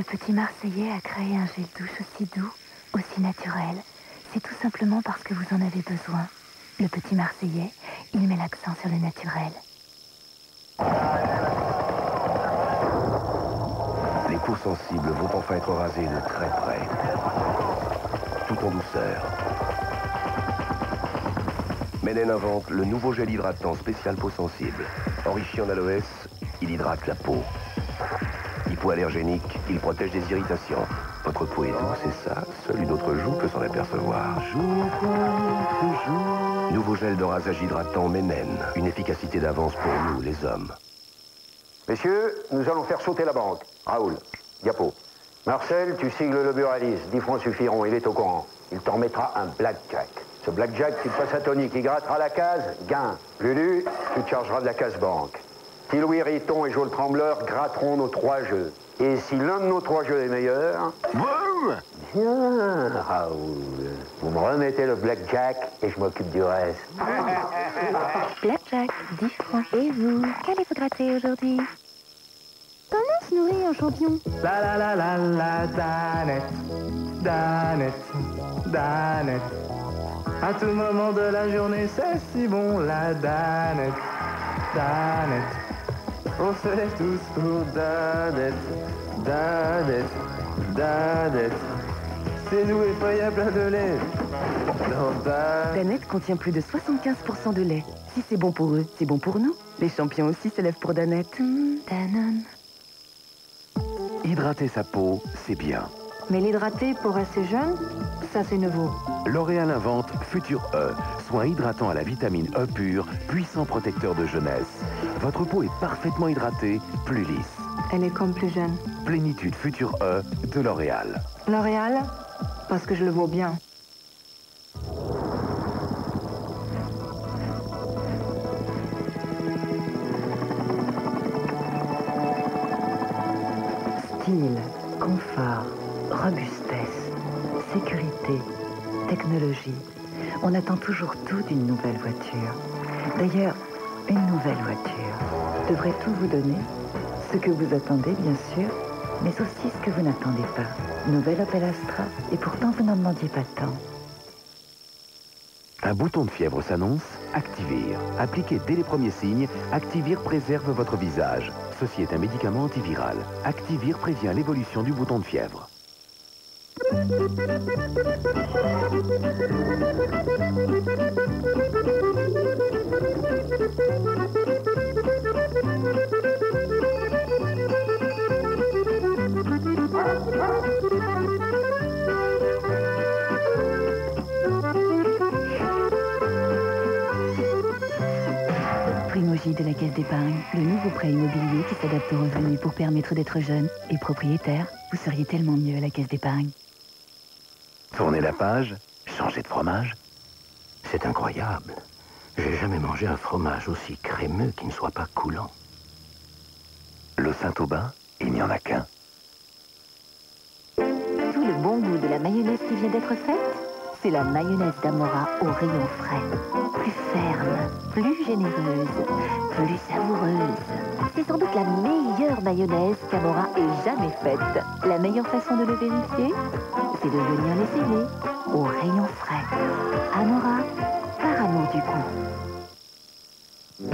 petit Marseillais a créé un gel douche aussi doux, aussi naturel. C'est tout simplement parce que vous en avez besoin. Le petit Marseillais, il met l'accent sur le naturel. Les peaux sensibles vont enfin être rasées de très près, tout en douceur. Menen invente le nouveau gel hydratant spécial peau sensible. Enrichi en aloès, il hydrate la peau. Hypoallergénique, il protège des irritations. Votre peau est douce et ça, seule une autre joue peut s'en apercevoir. Nouveau gel de rasage hydratant Menen. Une efficacité d'avance pour nous, les hommes. Messieurs, nous allons faire sauter la banque. Raoul, diapo. Marcel, tu sigles le buraliste. 10 francs suffiront, il est au courant. Il t'en mettra un blackjack. Ce blackjack, tu le passes à Tony qui grattera la case, gain. Lulu, tu te chargeras de la case banque. Si Louis Riton et Joel Trembleur gratteront nos 3 jeux. Et si l'un de nos 3 jeux est meilleur... Boum! Bien, Raoul. Vous me remettez le blackjack et je m'occupe du reste. Blackjack, 10 francs. Et vous, qu'allez-vous gratter aujourd'hui? Comment se nourrit un champion? La la la la la, Danette, Danette, Danette. À tout moment de la journée, c'est si bon, la Danette, Danette. On se lève tous pour Danette, Danette, Danette. C'est doux et pas y a plein de lait. Danette contient plus de 75% de lait. Si c'est bon pour eux, c'est bon pour nous. Les champions aussi se lèvent pour Danette. Danone. Hydrater sa peau, c'est bien. Mais l'hydrater pour assez jeune, ça c'est nouveau. L'Oréal invente Futur E, soin hydratant à la vitamine E pure, puissant protecteur de jeunesse. Votre peau est parfaitement hydratée, plus lisse. Elle est comme plus jeune. Plénitude Futur E de L'Oréal. L'Oréal, parce que je le vaux bien. Style, confort, robustesse, sécurité, technologie. On attend toujours tout d'une nouvelle voiture. D'ailleurs, une nouvelle voiture devrait tout vous donner. Ce que vous attendez, bien sûr, mais aussi ce que vous n'attendez pas. Nouvelle Opel Astra, et pourtant vous n'en demandiez pas tant. Un bouton de fièvre s'annonce, Activir. Appliqué dès les premiers signes, Activir préserve votre visage. Ceci est un médicament antiviral. Activir prévient l'évolution du bouton de fièvre. Primogy de la Caisse d'épargne, le nouveau prêt immobilier qui s'adapte aux revenus pour permettre d'être jeune et propriétaire. Vous seriez tellement mieux à la Caisse d'épargne. Tournez la page, changez de fromage. C'est incroyable. J'ai jamais mangé un fromage aussi crémeux qui ne soit pas coulant. Le Saint-Aubin, il n'y en a qu'un. Tout le bon goût de la mayonnaise qui vient d'être faite, c'est la mayonnaise d'Amora au rayon frais. Plus ferme, plus généreuse, plus savoureuse. C'est sans doute la meilleure mayonnaise qu'Amora ait jamais faite. La meilleure façon de le vérifier, c'est de venir l'essayer au rayon frais. Amora, par amour du goût.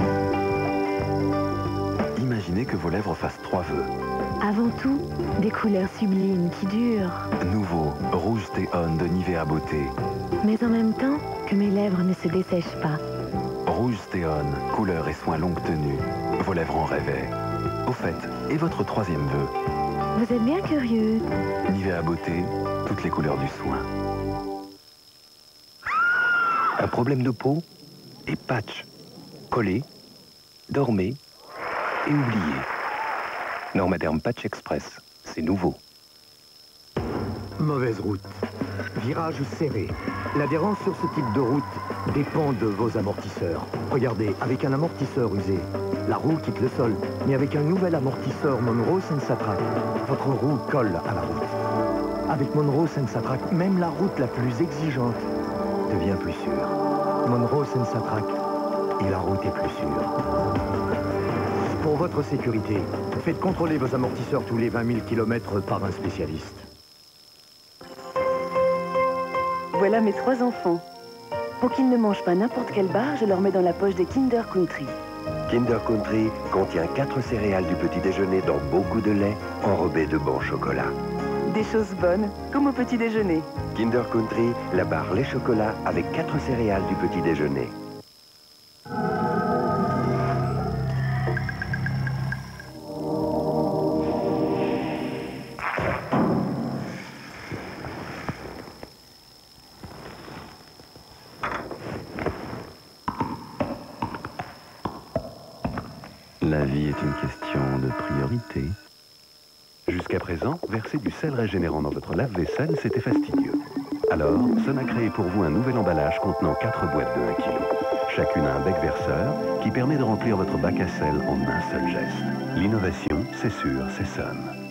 Imaginez que vos lèvres fassent 3 vœux. Avant tout, des couleurs sublimes qui durent. Nouveau, Rouge Théon de Nivea Beauté. Mais en même temps, que mes lèvres ne se dessèchent pas. Rouge Théon, couleur et soins longue tenue. Vos lèvres en rêvaient. Au fait, et votre 3e vœu? Vous êtes bien curieux. Nivea Beauté, toutes les couleurs du soin. Un problème de peau? Et patch. Collez, dormez et oubliez. Normaderm Patch Express, c'est nouveau. Mauvaise route. Virage serré. L'adhérence sur ce type de route dépend de vos amortisseurs. Regardez, avec un amortisseur usé, la roue quitte le sol. Mais avec un nouvel amortisseur Monroe Sensatrack, votre roue colle à la route. Avec Monroe Sensatrack, même la route la plus exigeante devient plus sûre. Monroe Sensatrack, et la route est plus sûre. Pour votre sécurité, faites contrôler vos amortisseurs tous les 20 000 km par un spécialiste. Voilà mes 3 enfants. Pour qu'ils ne mangent pas n'importe quelle barre, je leur mets dans la poche des Kinder Country. Kinder Country contient 4 céréales du petit déjeuner dans beaucoup de lait, enrobé de bon chocolat. Des choses bonnes, comme au petit déjeuner. Kinder Country, la barre lait chocolat avec 4 céréales du petit déjeuner. La vie est une question de priorité. Jusqu'à présent, verser du sel régénérant dans votre lave-vaisselle, c'était fastidieux. Alors, Son a créé pour vous un nouvel emballage contenant 4 boîtes de 1 kg. Chacune a un bec verseur qui permet de remplir votre bac à sel en un seul geste. L'innovation, c'est sûr, c'est Son.